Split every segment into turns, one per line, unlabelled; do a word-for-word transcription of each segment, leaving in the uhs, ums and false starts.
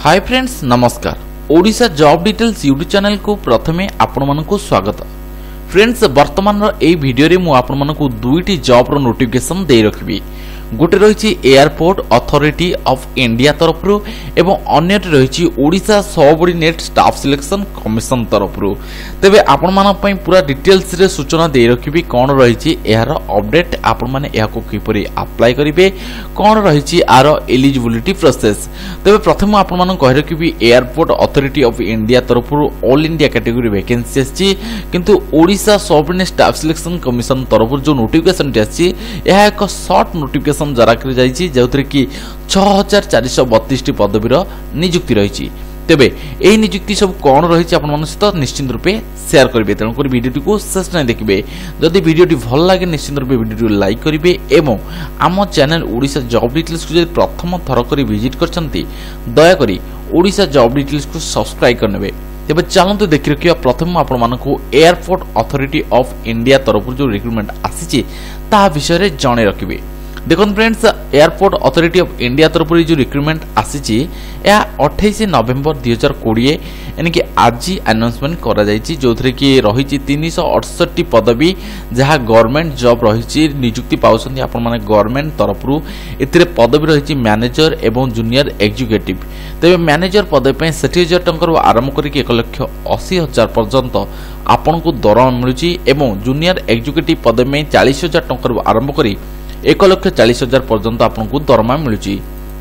हाय friends नमस्कार। Odisha job details YouTube channel को प्रथमे आपण मानकु स्वागत। फ्रेंड्स वर्तमान ए वीडियो रे मु आपण मानकु दुईटी जॉब रो नोटिफिकेशन दे रखिबी। गोटे रही एयरपोर्ट अथॉरिटी ऑफ इंडिया तरफ एवं अन्य रही Odisha subordinate staff selection commission तरफ। तेबे आपण मान पई पूरा डिटेल्स रे सूचना दे रखिबी कोन रही यार अपडेट आपण माने याको किपरि अप्लाई करिवे कोन रही आर एलिजिबिलिटी प्रोसेस। तेबे प्रथम आपण मान कहि रखिबी एयरपोर्ट अथॉरिटी ऑफ इंडिया तरफ ऑल इंडिया कैटेगरी वैकेंसी आछि, किंतु Odisha subordinate staff selection commission तरफ जो नोटिफिकेशन आछि यह एक शॉर्ट नोटिफिकेशन जारी कर जाइछि जोथरे कि छह हजार चार सौ बत्तीस टी पदवीर नियुक्ति रही। तेबे एही नियुक्ति सब कोन रही आपण मन सहित निश्चित रूपे शेयर करिवे, तेणु कर वीडियो को शेष नहीं देखिए। जदि वीडियो भल लगे निश्चित रूपे वीडियो लाइक करिवे एवं आम चैनल ओडिशा जॉब डिटेल्स को जदि प्रथम थर करी विजिट करछंती दया करी ओडिशा जॉब डिटेल्स को सब्सक्राइब करनेबे। तेबे चलंतु देखि रखिया प्रथम आपण मानकु एयरपोर्ट अथॉरिटी ऑफ इंडिया तरफ जो रिक्रूटमेंट आसीछि ता विषय रे जाने रखिबे। देखो friends airport authority of India तरफ जो रिक्रूटमेंट आसी अट्ठाईस नवेम्बर दुई हजार कोड़े यानी कि आज अनाउंसमेंट करा जायछि, जो थरे कि रही तीन सौ अड़सठ पदवी जहाँ गवर्नमेंट जॉब रही नियुक्ति पाउछन्ती आपण माने गवर्नमेंट तरफ। एतिरे पदवी रही मैनेजर एवं जूनियर एग्जीक्यूटिव। तेबे मैनेजर पदवी पे षाठी हजार टंका आरंभ करके एक लक्ष अशी हजार पर्यंत आपण को दरमा मिलुछि एवं जूनियर एग्जीक्यूटिव पदवी में चालीस हजार टंका आरंभ करी एक लक्ष चालीस हजार पर्यंत आपको दरमा मिलुछि।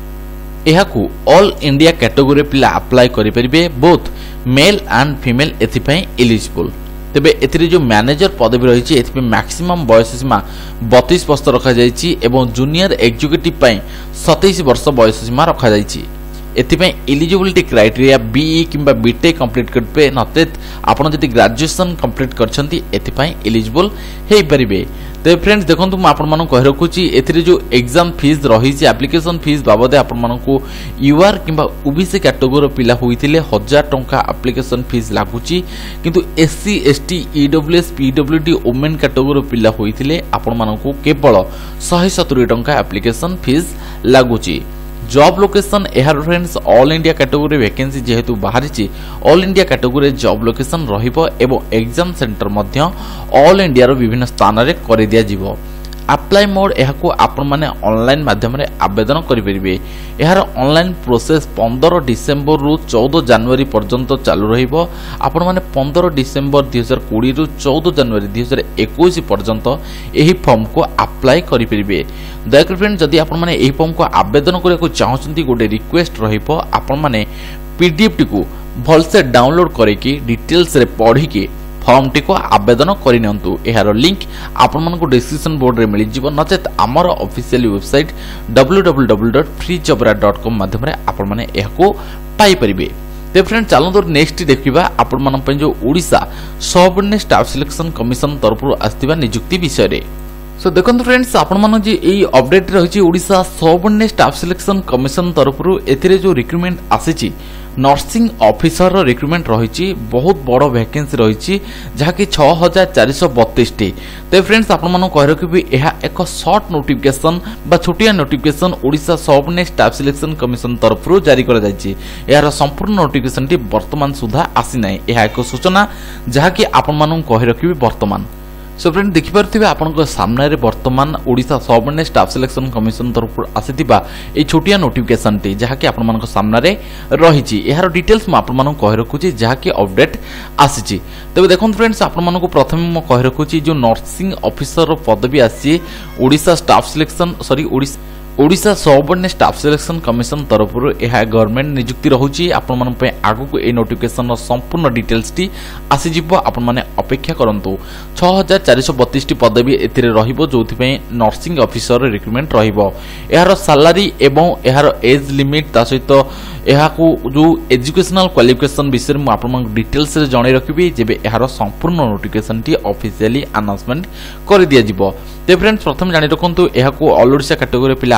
एहाकु ऑल इंडिया कैटेगरी पिला अप्लाई करि परिबे, बोथ मेल एंड फीमेल एथिपई एलिजिबल। तेबे एथिरे जो मैनेजर पदवी रही एथिपे मैक्सिमम बयस सीमा बत्तीस वर्ष रखा जायछि एवं जूनियर एग्जीक्यूटिव पई सत्ताईस वर्ष बयस सीमा रखा जायछि। एथिपई एलिजिबिलिटी क्राइटेरिया बीई किंबा बीटेक कंप्लीट करबे, नतेत आपण जति ग्रेजुएशन कंप्लीट करछंती एथिपई एलिजिबल हेइ परिबे। तो फ्रेंड्स देखो मुझे आपण मानक कहि रखुची एथिरे जो एग्जाम फीस रही एप्लिकेशन फीस बाबद आपण मानक यूआर किंबा ओबीसी कैटेगरी पिला होइतिले हजार टंका एप्लिकेशन फीस लागुची, किंतु SC ST EWS PWD women category पिला होइतिले आपण मानक केवल एक सौ सत्तर टंका एप्लिकेशन फीस लागुची। जॉब लोकेशन एहार friends all India category vacancy जेहेतु बाहरी all India category job location रहिबो एवं एग्जाम सेंटर मध्य ऑल इंडिया रो विभिन्न स्थान रे करि दिया जिवो। अप्लाई मोड एहाको आपण माने ऑनलाइन माध्यम रे आवेदन करि परिबे। एहार ऑनलाइन प्रोसेस पंद्रह डिसेंबर रु चौदह जनवरी पर्यंत चालू रहिबो। आपण माने पंद्रह डिसेंबर दो हज़ार बीस रु चौदह जनवरी दो हज़ार इक्कीस पर्यंत एही फॉर्म को अप्लाई करि परिबे। दयाकर फ्रेंड जदि आपण माने एही फॉर्म को आवेदन करे को चाहछंती गोटे रिक्वेस्ट रहिबो, आपण माने पीडीएफ टी को भल से डाउनलोड करे कि डिटेल्स रे पढ़ी के फॉर्म टी को आवेदन करिनंतु। एहार लिंक आपण मन को डिस्क्रिप्शन बोर्ड रे मिलि जिवो, नचेत हमर official website W W W dot free job dot com माध्यम रे आपण माने एहाको पाई परिबे। ते फ्रेंड चलंतु नेक्स्ट देखिबा आपण मन पे जो Odisha subordinate staff selection commission तरफ आस्तिबा नियुक्ति विषय रे। सो देखो फ्रेंड्स आपण मन जे एई अपडेट रही Odisha subordinate staff selection commission तरफ एथिरे जो रिक्रूटमेंट आसीची नर्सिंग ऑफिसर रो रिक्रूटमेंट रही बहुत बड़ वैकेंसी रही जहाँकि छह हजार चार सौ बत्तीस टी। तो फ्रेंड्स आपण मन कहि रखिबी एहा एक शॉर्ट नोटिफिकेशन बा छोटिया notification Odisha subordinate staff selection commission तरफ जारी करा जायछि। एहार संपूर्ण नोटिफिकेशन टी वर्तमान सुधा आसी नै। एहा एक सूचना जहाँकि आपण मन कहि रखिबी वर्तमान। सो फ्रेंड देखि पारथिबे आपनक सामने रे वर्तमान Odisha subordinate staff selection commission तरफ आसीतिबा ए छोटिया नोटिफिकेशन टी जहाँ कि आपण मानक सामने रे रहिछि। एहार डिटेल्स म आपण मानक कहि रखुछि जहाँ कि अपडेट आसीछि। तबे देखन फ्रेंड्स आपण मानक प्रथम म कहि रखुछि जो नर्सिंग ऑफिसर रो पदवी आसी Odisha staff selection sorry Odisha Odisha subordinate staff selection commission तरफ यह गवर्नमेंट नियुक्ति रहुछि। आपण मन पे आगु को ए नोटिफिकेशन रो संपूर्ण डिटेल्स टी आसी जिवो, आपण माने अपेक्षा करंतु। छह हजार चार सौ बत्तीस टी पदवी एथिरे रहिबो, जोथि पे नर्सिंग ऑफिसर रिक्रूटमेंट रहिबो। एहार सैलरी एवं एहार एज लिमिट ता सहित एहाकू जो एजुकेशनल क्वालिफिकेशन विषय में आपण मन डिटेल्स रे जणे रखिबी जेबे एहार संपूर्ण नोटिफिकेशन टी ऑफिशियली अनाउंसमेंट कर दिया जिवो। ते फ्रेंड्स प्रथम जानि रखंतु एहाकू ऑल ओडिशा कैटेगरी पिला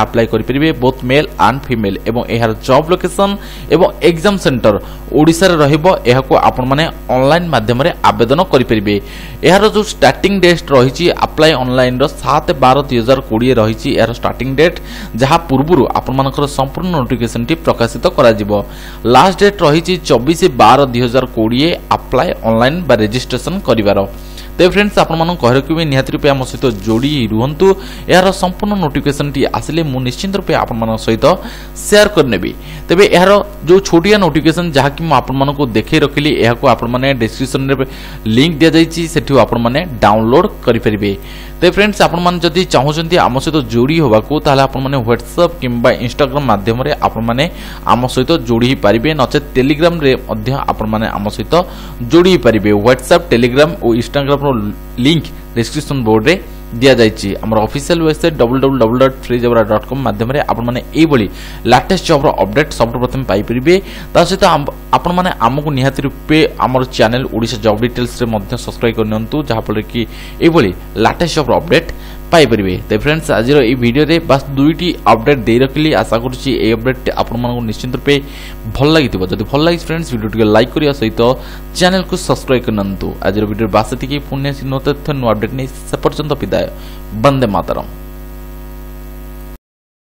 अप्लाई करेंगे बोथ मेल एंड फीमेल एवं यार जॉब लोकेशन एवं एग्जाम सेंटर ओडिशा रे रहिबो। एहाको आपण माने ऑनलाइन माध्यम रे आवेदन करेंगे। यार जो स्टार्टिंग डेट रही अप्लाई ऑनलाइन रो सात बार दुई हजार कोड़े रही यार स्टार्टिंग डेट जहाँ पूर्व आपण मानकर संपूर्ण नोटिफिकेशन टी प्रकाशित करा जिवो। लास्ट डेट रही चौबीस बार दुई हजार कोड़े अप्लाई ऑनलाइन बा रजिस्ट्रेशन करिवार। तो फ्रेंड्स आपण मानक कह रखिबे निहाती रूपे आम सहित जोड़ी रुहंतु। यार संपूर्ण नोटिफिकेशन टी आसिले मु निश्चित रूपे आपण मानक सहित शेयर करनेबी। तेबे यार जो छोटिया नोटिफिकेशन जहाँ कि आपण मानक देखे रखिली एहाको आपण माने डिस्क्रिप्शन रे लिंक दिया जाइछि सेठी आपण माने डाउनलोड करि परिबे। तो फ्रेंड्स आपण माने जदि चाहउछन्ती आम सहित जोड़ी होबाकू ताले आपण माने व्हाट्सएप किंबा इंस्टाग्राम माध्यम रे आपण माने आम सहित जोड़ी पारिबे नचे टेलीग्राम रे मध्य आपण माने आम सहित जोड़ी पारिबे। व्हाट्सएप टेलीग्राम और इंस्टाग्राम रो लिंक डिस्क्रिप्शन बोर्ड रे दिया जाइछि। हमर official website W W W dot free job dot com माध्यम रे आपण माने एई बळी लेटेस्ट जॉब रो अपडेट सब प्रथम पाई परिबे। ता सहित आपण माने हमकु निहाती रूपे हमर चैनल ओडिशा जॉब डिटेल्स रे मध्य सब्सक्राइब करनंतु जहा पर कि एई बळी लेटेस्ट जॉब रो अपडेट पाई परिबे। तो फ्रेंड्स आज रो ई वीडियो रे बस दुईटी अपडेट दे रखली। आशा करूची ए अपडेट आपण मानकु निश्चित रूपे भल लागिथिबो। जदि भल लागि फ्रेंड्स वीडियो टिके लाइक करिया सहित चैनल को सब्सक्राइब करनंतु। आज रो वीडियो बास एतिकी पुण्य सिनो तथ्य नो अपडेट नै से पर्यंत विदाय। वंदे मातरम।